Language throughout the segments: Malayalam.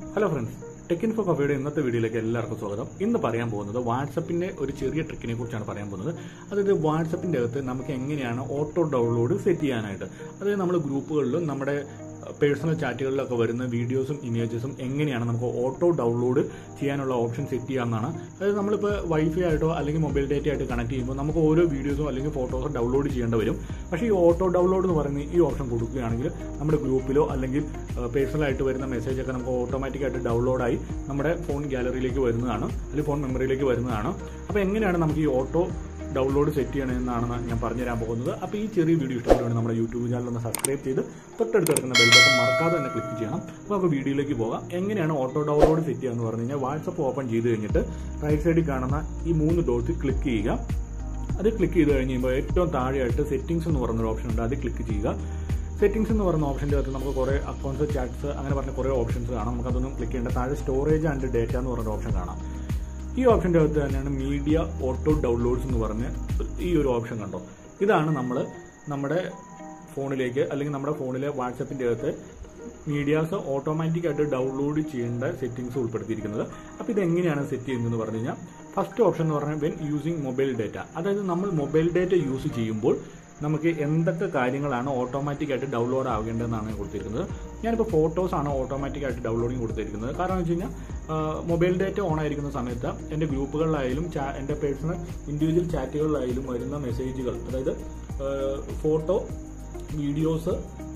ഹലോ ഫ്രണ്ട്സ്, ടെക് ഇൻഫോ കഫേയുടെ ഇന്നത്തെ വീഡിയോയിലേക്ക് എല്ലാവർക്കും സ്വാഗതം. ഇന്ന് പറയാൻ പോകുന്നത് വാട്സപ്പിന്റെ ഒരു ചെറിയ ട്രിക്കിനെ കുറിച്ചാണ് പറയാൻ പോകുന്നത്. അതായത് വാട്സപ്പിന്റെ അകത്ത് നമുക്ക് എങ്ങനെയാണ് ഓട്ടോ ഡൗൺലോഡ് സെറ്റ് ചെയ്യാനായിട്ട്, അതായത് നമ്മൾ ഗ്രൂപ്പുകളിലും നമ്മുടെ പേഴ്സണൽ ചാറ്റുകളിലൊക്കെ വരുന്ന വീഡിയോസും ഇമേജസും എങ്ങനെയാണ് നമുക്ക് ഓട്ടോ ഡൗൺലോഡ് ചെയ്യാനുള്ള ഓപ്ഷൻ സെറ്റ് ചെയ്യാമെന്നാണ്. അതായത് നമ്മളിപ്പോൾ വൈഫൈ ആയിട്ടോ അല്ലെങ്കിൽ മൊബൈൽ ഡേറ്റ ആയിട്ട് കണക്ട് ചെയ്യുമ്പോൾ നമുക്ക് ഓരോ വീഡിയോസോ അല്ലെങ്കിൽ ഫോട്ടോസോ ഡൗൺലോഡ് ചെയ്യേണ്ടി വരും. പക്ഷേ ഈ ഓട്ടോ ഡൗൺലോഡ് എന്ന് പറയുന്ന ഈ ഓപ്ഷൻ കൊടുക്കുകയാണെങ്കിൽ നമ്മുടെ ഗ്രൂപ്പിലോ അല്ലെങ്കിൽ പേഴ്സണലായിട്ട് വരുന്ന മെസ്സേജൊക്കെ നമുക്ക് ഓട്ടോമാറ്റിക്കായിട്ട് ഡൗൺലോഡായി നമ്മുടെ ഫോൺ ഗാലറിയിലേക്ക് വരുന്നതാണ്, അല്ലെങ്കിൽ ഫോൺ മെമ്മറിയിലേക്ക് വരുന്നതാണ്. അപ്പോൾ എങ്ങനെയാണ് നമുക്ക് ഈ ഓട്ടോ ഡൗൺലോഡ് സെറ്റ് ചെയ്യണമെന്നാണ് ഞാൻ പറഞ്ഞുതരാൻ പോകുന്നത്. അപ്പോൾ ഈ ചെറിയ വീഡിയോ ഇഷ്ടപ്പെടുകയാണ് നമ്മുടെ യൂട്യൂബ് ചാനൽ ഒന്ന് സബ്സ്ക്രൈബ് ചെയ്ത് തൊട്ടടുത്ത് കിടക്കുന്ന ബെൽ ബട്ടൺ മറക്കാതെ തന്നെ ക്ലിക്ക് ചെയ്യണം. അപ്പോൾ നമുക്ക് വീഡിയോയിലേക്ക് പോകാം. എങ്ങനെയാണ് ഓട്ടോ ഡൗൺലോഡ് സെറ്റ് ചെയ്യുക എന്ന് പറഞ്ഞു കഴിഞ്ഞാൽ, വാട്സപ്പ് ഓപ്പൺ ചെയ്ത് കഴിഞ്ഞിട്ട് റൈറ്റ് സൈഡിൽ കാണുന്ന ഈ 3 ഡോട്ട് ക്ലിക്ക് ചെയ്യുക. അത് ക്ലിക്ക് ചെയ്ത് കഴിയുമ്പോൾ ഏറ്റവും താഴെയായിട്ട് സെറ്റിംഗ്സ് എന്ന് പറയുന്നൊരു ഓപ്ഷൻ ഉണ്ട്, അത് ക്ലിക്ക് ചെയ്യുക. സെറ്റിംഗ്സ് എന്ന് പറയുന്ന ഓപ്ഷൻ്റെ അകത്ത് നമുക്ക് കുറേ അക്കൗണ്ട്സ്, ചാറ്റ്സ് അങ്ങനെ പറഞ്ഞ കുറേ ഓപ്ഷൻസ് കാണാം. നമുക്കതൊന്നും ക്ലിക്ക് ചെയ്യേണ്ട. താഴെ സ്റ്റോറേജ് ആൻഡ് ഡേറ്റ എന്ന് പറയുന്ന ഓപ്ഷൻ കാണാം. ഈ ഓപ്ഷൻ്റെ അകത്ത് തന്നെയാണ് മീഡിയ ഓട്ടോ ഡൗൺലോഡ്സ് എന്ന് പറഞ്ഞ് ഈ ഒരു ഓപ്ഷൻ കണ്ടോ. ഇതാണ് നമ്മൾ നമ്മുടെ ഫോണിലേക്ക് അല്ലെങ്കിൽ നമ്മുടെ ഫോണിലെ വാട്സപ്പിൻ്റെ അകത്ത് മീഡിയാസ് ഓട്ടോമാറ്റിക്കായിട്ട് ഡൗൺലോഡ് ചെയ്യേണ്ട സെറ്റിംഗ്സ് ഉൾപ്പെടുത്തിയിരിക്കുന്നത്. അപ്പോൾ ഇതെങ്ങനെയാണ് സെറ്റ് ചെയ്യുന്നതെന്ന് പറഞ്ഞു കഴിഞ്ഞാൽ, ഫസ്റ്റ് ഓപ്ഷൻ എന്ന് പറഞ്ഞാൽ വെൻ യൂസിങ് മൊബൈൽ ഡേറ്റ. അതായത് നമ്മൾ മൊബൈൽ ഡേറ്റ യൂസ് ചെയ്യുമ്പോൾ നമുക്ക് എന്തൊക്കെ കാര്യങ്ങളാണ് ഓട്ടോമാറ്റിക്കായിട്ട് ഡൗൺലോഡ് ആകേണ്ടതെന്നാണ് കൊടുത്തിരിക്കുന്നത്. ഞാനിപ്പോൾ ഫോട്ടോസാണ് ഓട്ടോമാറ്റിക്കായിട്ട് ഡൗൺലോഡിങ് കൊടുത്തിരിക്കുന്നത്. കാരണം എന്ന് വെച്ച് കഴിഞ്ഞാൽ മൊബൈൽ ഡേറ്റ ഓൺ ആയിരിക്കുന്ന സമയത്ത് എൻ്റെ ഗ്രൂപ്പുകളിലായാലും എൻ്റെ പേഴ്സണൽ ഇൻഡിവിജ്വൽ ചാറ്റുകളിലായാലും വരുന്ന മെസ്സേജുകൾ, അതായത് photo, videos,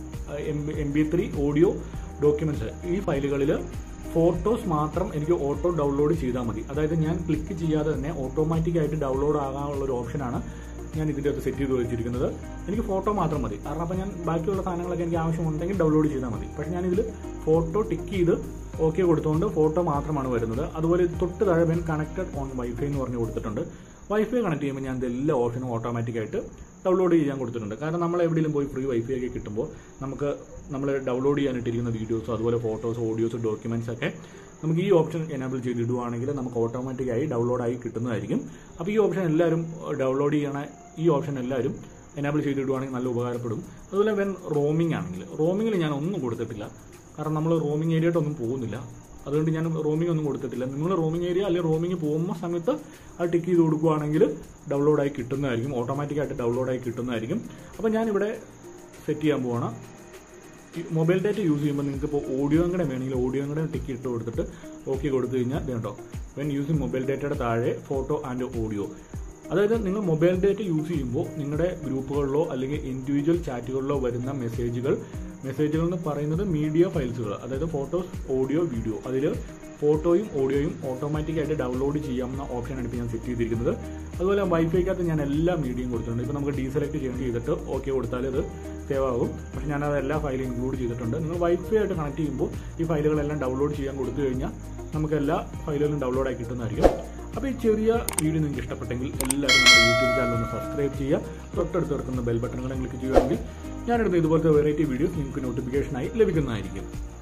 MP3, audio, documents, ഈ ഫയലുകളിൽ ഫോട്ടോസ് മാത്രം എനിക്ക് ഓട്ടോ ഡൗൺലോഡ് ചെയ്താൽ മതി. അതായത് ഞാൻ ക്ലിക്ക് ചെയ്യാതെ തന്നെ ഓട്ടോമാറ്റിക്കായിട്ട് ഡൗൺലോഡ് ആകാനുള്ള ഒരു ഓപ്ഷനാണ് ഞാൻ ഇതിൻ്റെ അകത്ത് സെറ്റ് ചെയ്ത് വെച്ചിരിക്കുന്നത്. എനിക്ക് ഫോട്ടോ മാത്രം മതി. കാരണം അപ്പോൾ ഞാൻ ബാക്കിയുള്ള സാധനങ്ങളൊക്കെ എനിക്ക് ആവശ്യമുണ്ടെങ്കിൽ ഡൗൺലോഡ് ചെയ്താൽ മതി. പക്ഷേ ഞാനിതിൽ ഫോട്ടോ ടിക്ക് ചെയ്ത് ഓക്കെ കൊടുത്തുകൊണ്ട് ഫോട്ടോ മാത്രമാണ് വരുന്നത്. അതുപോലെ തൊട്ട് താഴെ വെൻ കണക്റ്റഡ് ഓൺ വൈഫൈ എന്ന് പറഞ്ഞ് കൊടുത്തിട്ടുണ്ട്. വൈഫൈ കണക്ട് ചെയ്യുമ്പോൾ ഞാൻ എല്ലാ ഓപ്ഷനും ഓട്ടോമാറ്റിക്കായിട്ട് ഡൗൺലോഡ് ചെയ്യാൻ കൊടുത്തിട്ടുണ്ട്. കാരണം നമ്മൾ എവിടെയെങ്കിലും പോയി ഫ്രീ വൈഫൈ ഒക്കെ കിട്ടുമ്പോൾ നമ്മൾ ഡൗൺലോഡ് ചെയ്യാനിട്ടിരിക്കുന്ന വീഡിയോസോ അതുപോലെ ഫോട്ടോസ്, ഓഡിയോസ്, ഡോക്യുമെന്റ്സ് ഒക്കെ നമുക്ക് ഈ ഓപ്ഷൻ എനേബിൾ ചെയ്തിടുവാണെങ്കിൽ നമുക്ക് ഓട്ടോമാറ്റിക്കായി ഡൗൺലോഡായി കിട്ടുന്നതായിരിക്കും. അപ്പോൾ ഈ ഓപ്ഷൻ എല്ലാവരും ഡൗൺലോഡ് ചെയ്യണ ഈ ഓപ്ഷൻ എല്ലാവരും എനേബിൾ ചെയ്തിടുവാണെങ്കിൽ നല്ല ഉപകാരപ്പെടും. അതുപോലെ വെൻ റോമിംഗ് ആണെങ്കിൽ, റോമിങ്ങിൽ ഞാൻ ഒന്നും കൊടുത്തിട്ടില്ല. കാരണം നമ്മൾ റോമിംഗ് ഏരിയയിട്ടൊന്നും പോകുന്നില്ല, അതുകൊണ്ട് ഞാൻ റോമിംഗ് ഒന്നും കൊടുത്തിട്ടില്ല. നിങ്ങൾ റോമിംഗ് ഏരിയ അല്ലെങ്കിൽ റോമിംഗ് പോകുന്ന സമയത്ത് അത് ടിക്ക് ചെയ്ത് കൊടുക്കുകയാണെങ്കിൽ ഡൗൺലോഡായി കിട്ടുന്നതായിരിക്കും, ഓട്ടോമാറ്റിക്കായിട്ട് ഡൗൺലോഡായി കിട്ടുന്നതായിരിക്കും. അപ്പോൾ ഞാനിവിടെ സെറ്റ് ചെയ്യാൻ പോവാണ്. മൊബൈൽ ഡേറ്റ യൂസ് ചെയ്യുമ്പോൾ നിങ്ങൾക്ക് ഇപ്പോൾ ഓഡിയോയും കൂടെ വേണമെങ്കിൽ ഓഡിയോയും കൂടെ ടിക്ക് ഇട്ട് കൊടുത്തിട്ട് ഓക്കെ കൊടുത്തു കഴിഞ്ഞാൽ ഇതുണ്ടോ, വെൻ യൂസിങ് മൊബൈൽ ഡേറ്റയുടെ താഴെ ഫോട്ടോ ആൻഡ് ഓഡിയോ. അതായത് നിങ്ങൾ മൊബൈൽ ഡേറ്റ യൂസ് ചെയ്യുമ്പോൾ നിങ്ങളുടെ ഗ്രൂപ്പുകളിലോ അല്ലെങ്കിൽ ഇൻഡിവിജ്വൽ ചാറ്റുകളിലോ വരുന്ന മെസ്സേജുകൾ എന്ന് പറയുന്നത് മീഡിയ ഫയൽസുകൾ, അതായത് ഫോട്ടോസ്, ഓഡിയോ, വീഡിയോ, അതിൽ ഫോട്ടോയും ഓഡിയോയും ഓട്ടോമാറ്റിക്കായിട്ട് ഡൗൺലോഡ് ചെയ്യാവുന്ന ഓപ്ഷനാണ് ഇപ്പോൾ ഞാൻ സെറ്റ് ചെയ്തിരിക്കുന്നത്. അതുപോലെ വൈഫൈക്കകത്ത് ഞാൻ എല്ലാ മീഡിയയും കൊടുത്തിട്ടുണ്ട്. ഇപ്പോൾ നമുക്ക് ഡീസെലക്ട് ചെയ്തിട്ട് ഓക്കെ കൊടുത്താൽ അത് സേവ് ആകും. പക്ഷേ ഞാനത് എല്ലാ ഫയലും ഇൻക്ലൂഡ് ചെയ്തിട്ടുണ്ട്. നിങ്ങൾ വൈഫൈ ആയിട്ട് കണക്ട് ചെയ്യുമ്പോൾ ഈ ഫയലുകളെല്ലാം ഡൗൺലോഡ് ചെയ്യാൻ കൊടുത്തു കഴിഞ്ഞാൽ നമുക്ക് എല്ലാ ഫയലുകളും ഡൗൺലോഡായി കിട്ടുന്നതായിരിക്കും. അപ്പോൾ ഈ ചെറിയ വീഡിയോ നിങ്ങൾക്ക് ഇഷ്ടപ്പെട്ടെങ്കിൽ എല്ലാവരും നമ്മുടെ യൂട്യൂബ് ചാനൽ ഒന്ന് സബ്സ്ക്രൈബ് ചെയ്യുക. തൊട്ടടുത്ത് കിടക്കുന്ന ബെൽ ബട്ടണുകളും ക്ലിക്ക് ചെയ്യുകയാണെങ്കിൽ ഞാനെടുത്ത ഇതുപോലത്തെ വെറൈറ്റി വീഡിയോസ് നിങ്ങൾക്ക് നോട്ടിഫിക്കേഷനായി ലഭിക്കുന്നതായിരിക്കും.